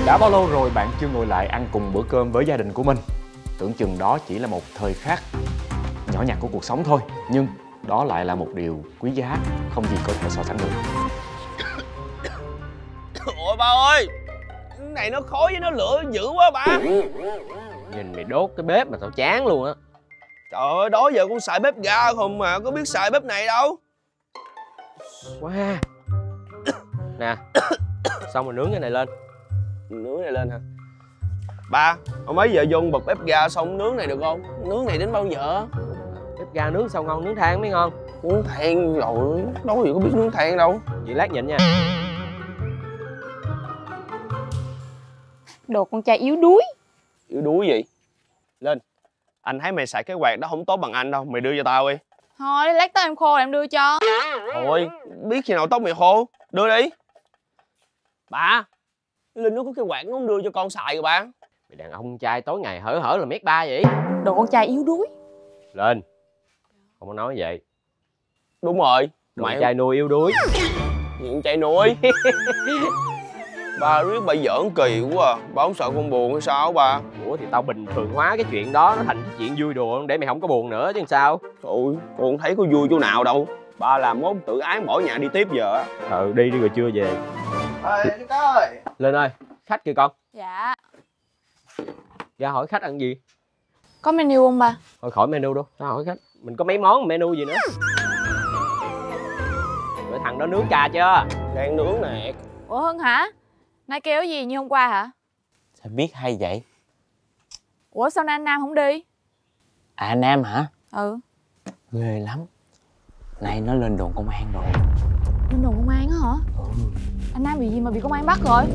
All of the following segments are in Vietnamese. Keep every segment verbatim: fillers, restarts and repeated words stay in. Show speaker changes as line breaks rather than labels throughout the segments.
Đã bao lâu rồi bạn chưa ngồi lại ăn cùng bữa cơm với gia đình của mình? Tưởng chừng đó chỉ là một thời khắc nhỏ nhặt của cuộc sống thôi, nhưng đó lại là một điều quý giá không gì có thể so sánh được.
Ôi ba ơi, cái này nó khói với nó lửa dữ quá ba.
Nhìn mày đốt cái bếp mà tao chán luôn á.
Trời ơi, đó giờ con xài bếp ga không mà, có biết xài bếp này đâu.
Wow. Nè, xong rồi nướng cái này lên.
Nướng này lên hả? Ba, ông mấy giờ vô bật bếp ga xong nướng này được không? Nướng này đến bao giờ?
Bếp ga nướng sao ngon, nướng than mới ngon.
Nướng than rồi, đâu gì có biết nướng than đâu.
Vậy lát nhịn nha.
Đồ con trai yếu đuối.
Yếu đuối gì? Lên, anh thấy mày xài cái quạt đó không tốt bằng anh đâu, mày đưa cho tao đi.
Thôi lát tới em khô em đưa cho.
Thôi, biết khi nào tóc mày khô, đưa đi. Ba, Linh nó có cái quạt nó không đưa cho con xài rồi ba.
Mày đàn ông trai tối ngày hở hở là mét ba vậy.
Đồ con trai yếu đuối.
Lên, không có nói vậy.
Đúng rồi,
Đồ
mày
trai nuôi yếu đuối.
Chuyện trai nuôi. Ba riết ba giỡn kỳ quá à. Ba không sợ con buồn hay sao ba?
Ủa thì tao bình thường hóa cái chuyện đó, nó thành cái chuyện vui đùa để mày không có buồn nữa chứ sao.
Thôi, con không thấy có vui chỗ nào đâu. Ba làm mốt tự ái bỏ nhà đi tiếp giờ á.
Ừ, đi đi rồi chưa về.
Ê, cái ơi.
Lên ơi, khách kìa con.
Dạ.
Ra hỏi khách ăn gì?
Có menu không ba?
Thôi khỏi menu đâu, tao hỏi khách. Mình có mấy món menu gì nữa. Rồi thằng đó nướng cà chưa?
Đang nướng nè.
Ủa Hưng hả? Nay kêu gì như hôm qua hả?
Sao biết hay vậy?
Ủa sao nay anh Nam không đi?
À Nam hả?
Ừ.
Ghê lắm. Nay nó lên đồn công an rồi.
Lên đồn công an á hả?
Ừ.
Anh Nam bị gì mà bị công an bắt rồi?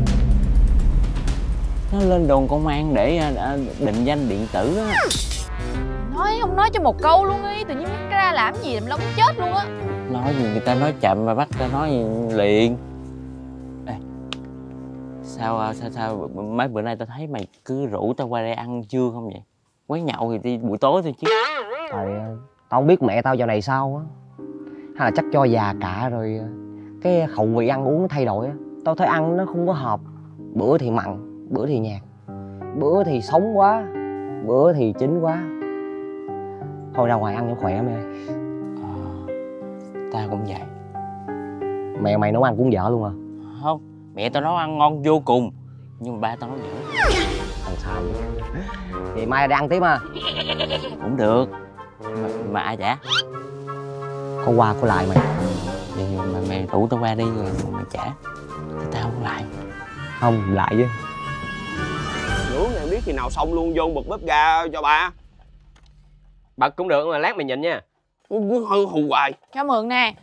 Nó lên đồn công an để uh, định danh điện tử á.
Nói không nói cho một câu luôn đi, tự nhiên biết ra làm gì làm lâu muốn chết luôn á.
Nói gì người ta nói chậm mà bắt ta nói gì liền. Ê, sao sao sao mấy bữa nay tao thấy mày cứ rủ tao qua đây ăn trưa không vậy? Quán nhậu thì đi buổi tối thôi chứ.
Tại tao không biết mẹ tao giờ này sao á, hay là chắc cho già cả rồi cái khẩu vị ăn uống nó thay đổi á. Tao thấy ăn nó không có hợp, bữa thì mặn, bữa thì nhạt, bữa thì sống quá, bữa thì chín quá. Thôi ra ngoài ăn cho khỏe mẹ ơi.
À, tao cũng vậy.
Mẹ mày nấu ăn cũng dở luôn à?
Không, mẹ tao nấu ăn ngon vô cùng, nhưng mà ba tao nấu dở.
Làm sao vậy? Vậy mai đi ăn tiếp ha.
Cũng được. Mà, mà ai trả?
Có qua có lại mày.
Vậy mà mày rủ tao qua đi rồi mày trả. Tao không lại.
Không, lại chứ.
Nướng này biết khi nào xong luôn, vô bật bếp ga cho ba.
Bật cũng được mà lát mày nhịn nha.
Hư hù hoài.
Cho mượn nè.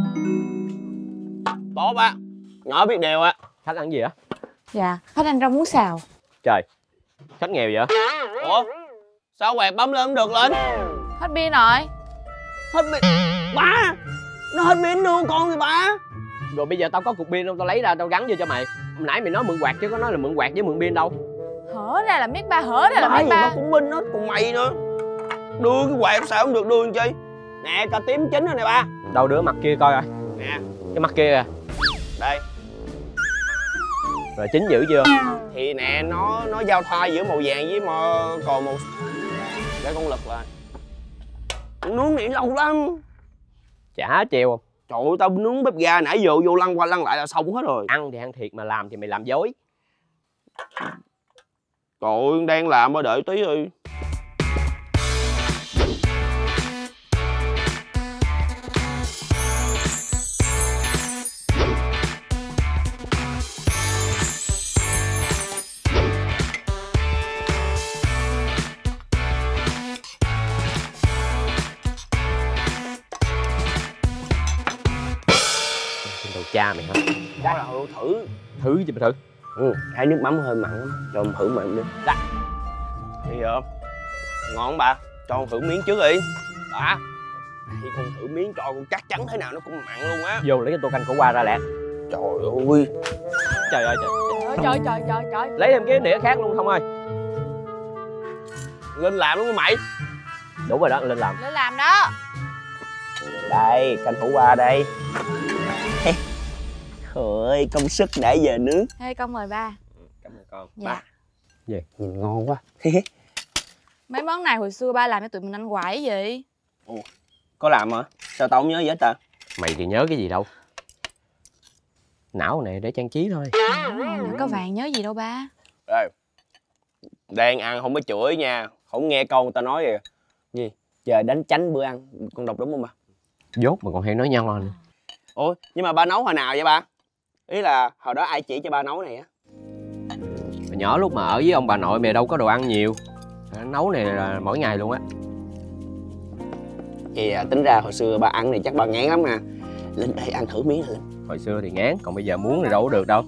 Tốt á. Nhỏ biết điều á.
Khách ăn gì á?
Dạ, khách ăn rau muống xào.
Trời, khách nghèo vậy?
Ủa? Sao quẹt bấm lên không được lên?
Hết pin rồi.
Hết pin. Ba! Nó hết pin luôn con kìa ba.
Rồi bây giờ tao có cục pin không? Tao lấy ra tao gắn vô cho mày. Hồi nãy mày nói mượn quạt chứ có nói là mượn quạt với mượn pin đâu.
Hở ra là miết ba, hở ra là
Ba
miết
gì
ba.
mà cũng pin hết, còn mày nữa. Đưa cái quạt sao không được đưa làm chi? Nè, cà tím chín rồi nè ba.
Đâu đứa mặt kia coi coi.
Nè.
Cái mặt kia kìa.
Đây.
Rồi chín dữ chưa?
Thì nè, nó nó giao thoa giữa màu vàng với màu còn màu. Để con lật lại. Nướng này lâu lắm.
Chả treo không?
Trời ơi, tao nướng bếp ga nãy giờ vô lăn qua lăn lại là xong hết rồi.
Ăn thì ăn thiệt mà làm thì mày làm dối.
Trời ơi, đang làm mà đợi tí ơi.
Đồ cha mày hả?
Đó là thử.
Thử gì mà thử?
Ừ, cái nước mắm hơi mặn lắm. Cho con thử mặn đi. Đã. Bây giờ ngon không ba? Cho con thử miếng trước đi. Đã. Khi con thử miếng cho con chắc chắn thế nào nó cũng mặn luôn á.
Vô lấy cái tô canh khổ qua ra lẹ.
Trời ơi.
Trời ơi trời.
Trời trời trời trời trời.
Lấy thêm cái đĩa khác luôn Thông ơi.
Lên làm luôn mày.
Đúng rồi đó, lên làm.
Lên làm đó.
Đây, canh khổ qua đây. Trời ơi, công sức nãy giờ nướng.
Ê công mời ba.
Cảm ơn con.
Dạ.
Ba. Gì?
Nhìn ngon quá.
Mấy món này hồi xưa ba làm cho tụi mình ăn hoài vậy?
Ồ, có làm hả? Sao tao không nhớ gì hết ta?
Mày thì nhớ cái gì đâu. Não này để trang trí thôi.
Không có vàng nhớ gì đâu ba.
Ê, đang ăn không có chửi nha. Không nghe câu người ta nói gì. Gì? Giờ đánh tránh bữa ăn. Con đọc đúng không ba?
Dốt mà còn hay nói nhăn lên.
Ủa, nhưng mà ba nấu hồi nào vậy ba? Ý là hồi đó ai chỉ cho ba nấu này á?
Hồi nhỏ lúc mà ở với ông bà nội mẹ đâu có đồ ăn nhiều. Nấu này là mỗi ngày luôn á.
Thì à, tính ra hồi xưa ba ăn này chắc ba ngán lắm à. Linh ơi, ăn thử miếng hả Linh?
Hồi xưa thì ngán, còn bây giờ muốn thì đâu có được đâu.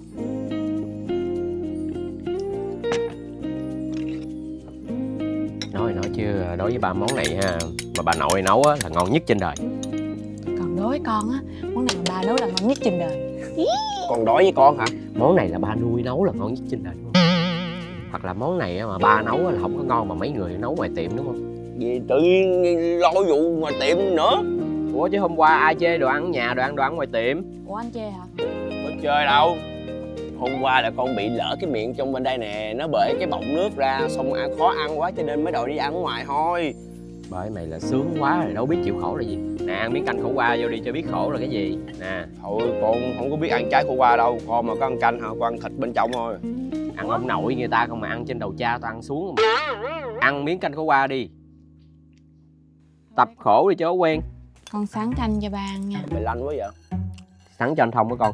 Nói nói chứ đối với ba món này ha, mà bà nội nấu á là ngon nhất trên đời.
Còn đối với con á, món này mà ba nấu là ngon nhất trên đời.
Còn đói với con hả?
Món này là ba nuôi nấu là ngon nhất trên đời đúng không? Hoặc là món này mà ba nấu là không có ngon mà mấy người nấu ngoài tiệm đúng không?
Vì tự nhiên lo vụ ngoài tiệm nữa.
Ủa chứ hôm qua ai chê đồ ăn ở nhà, đồ ăn đồ ăn ngoài tiệm?
Ủa anh chê hả?
Có chơi đâu. Hôm qua là con bị lỡ cái miệng trong bên đây nè. Nó bể cái bọng nước ra. Xong ăn khó ăn quá cho nên mới đòi đi ăn ở ngoài thôi.
Bởi mày là sướng quá rồi đâu biết chịu khổ là gì. Nè ăn miếng canh khổ qua vô đi cho biết khổ là cái gì. Nè.
Thôi con không có biết ăn trái khổ qua đâu. Con mà có ăn canh hả? Con ăn thịt bên trong thôi.
Ăn ông nội người ta không mà ăn trên đầu cha tao ăn xuống mà. Ăn miếng canh khổ qua đi. Tập khổ đi cho quen.
Con sáng canh cho ba ăn nha.
Mày lanh quá vậy?
Sẵn cho anh Thông với con.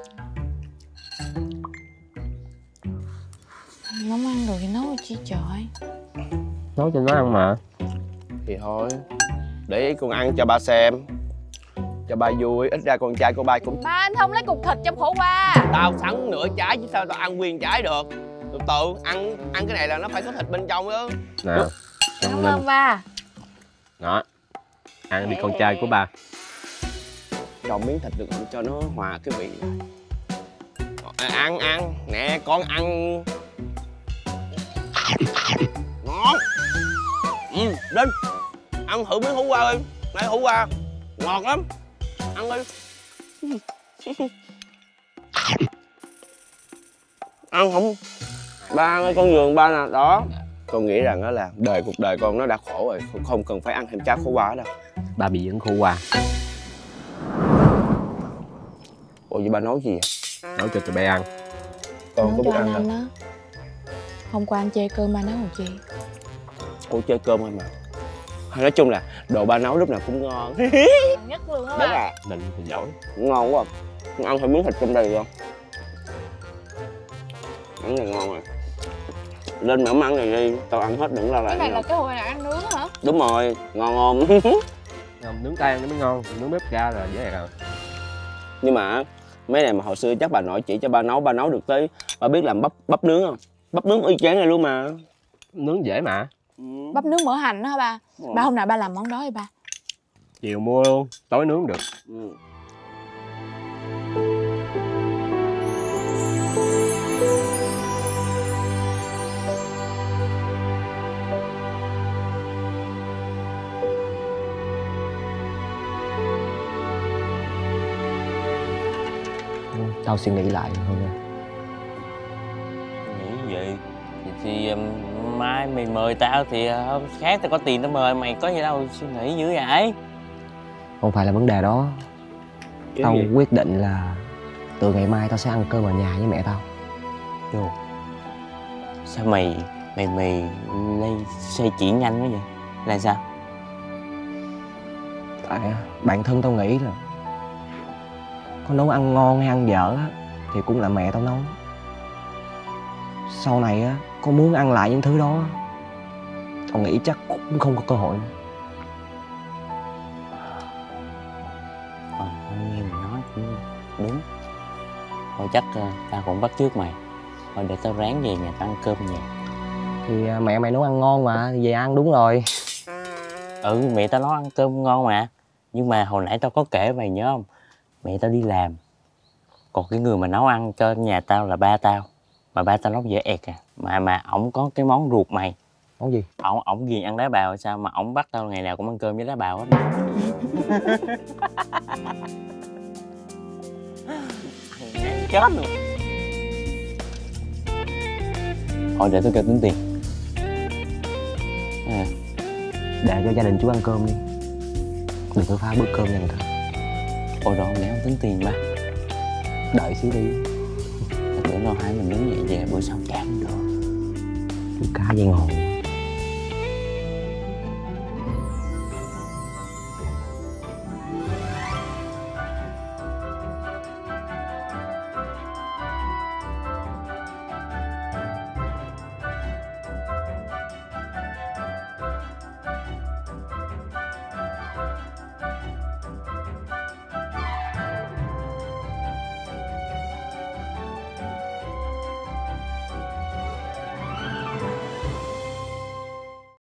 Nấu ăn rồi thì nấu chi trời.
Nấu cho nó ăn mà.
Thì thôi, để con ăn cho ba xem. Cho ba vui, ít ra con trai của ba cũng...
Ba anh Thông lấy cục thịt trong khổ qua.
Tao sẵn nửa trái chứ sao tao ăn nguyên trái được. Từ từ, ăn ăn cái này là nó phải có thịt bên trong chứ.
Nè.
Cảm ơn ba.
Đó. Ăn đi con trai của ba.
Cho miếng thịt được cho nó hòa cái vị. À, ăn ăn nè con ăn ngon. Ừ, Linh ăn thử miếng hủ qua đi. Này hủ qua ngọt lắm, ăn đi. Ăn không ba ơi, con giường ba nè đó. Con nghĩ rằng đó là đời cuộc đời con nó đã khổ rồi, không cần phải ăn thêm trái khổ qua đâu.
Ba bị dẫn khổ qua.
Ủa vậy ba nấu gì vậy?
Nấu cho tụi bay ăn.
Con
Nấu
có biết
cho
ăn
anh
đâu.
á. Hôm qua anh chê cơm ba nấu làm chi?
Cô chơi cơm thôi mà. Nói chung là đồ ba nấu lúc nào cũng ngon.
Nhất luôn á
Đúng
ba.
à,
Định thì giỏi.
ngon quá. Con ăn thử miếng thịt trong đây được không? Món này ngon rồi. Lên mà ăn này đi, tao ăn hết đừng la
Cái
lại.
này là cái hồi nào ăn nướng hả?
Đúng rồi, ngon không?
Không, nướng tay nó mới ngon, nướng bếp ga là dễ dàng.
Nhưng mà mấy này mà hồi xưa chắc bà nội chỉ cho ba nấu, ba nấu được tới. Ba biết làm bắp bắp nướng không? Bắp nướng y chang này luôn mà.
Nướng dễ mà.
Ừ.
Bắp nướng mỡ hành đó hả ba?
Đúng rồi.
Ba hôm nào ba làm món đó đi ba.
Chiều mua luôn, tối nướng được.
Ừ.
Tao suy nghĩ lại thôi nha.
Nghĩ gì thì, thì um, mai mày mời tao thì uh, hôm khác tao có tiền tao mời mày, có gì đâu suy nghĩ dữ vậy.
Không phải là vấn đề đó.
Cái
Tao
gì?
quyết định là từ ngày mai tao sẽ ăn cơm ở nhà với mẹ tao.
Vô sao mày mày mày lây xoay chuyển nhanh quá vậy là sao?
Tại bản thân tao nghĩ là có nấu ăn ngon hay ăn dở á, thì cũng là mẹ tao nấu. Sau này á, có muốn ăn lại những thứ đó, tao nghĩ chắc cũng không có cơ hội nữa.
Ờ, nghe mày nói cũng đúng. Thôi chắc uh, tao cũng bắt chước mày. Thôi để tao ráng về nhà tao ăn cơm nhà.
Thì à, mẹ mày nấu ăn ngon mà, thì về ăn đúng rồi.
Ừ, mẹ tao nấu ăn cơm ngon mà. Nhưng mà hồi nãy tao có kể mày nhớ không? Mẹ tao đi làm. Còn cái người mà nấu ăn cho nhà tao là ba tao. Mà ba tao nấu dễ ẹt à. Mà mà ổng có cái món ruột mày.
Món gì?
Ổng ổng ghiền ăn đá bào sao mà ổng bắt tao ngày nào cũng ăn cơm với đá bào hết. Ăn chết luôn. Thôi để tôi kêu tính tiền. À,
Để cho gia đình chú ăn cơm đi. Đừng có phá bữa cơm nhà người ta.
ôi rồi lẽ không tính tiền ba.
Đợi xíu đi.
Thật nữa đâu hai mình đứng vậy về bữa sau chán được.
Chú cá dây ngồi.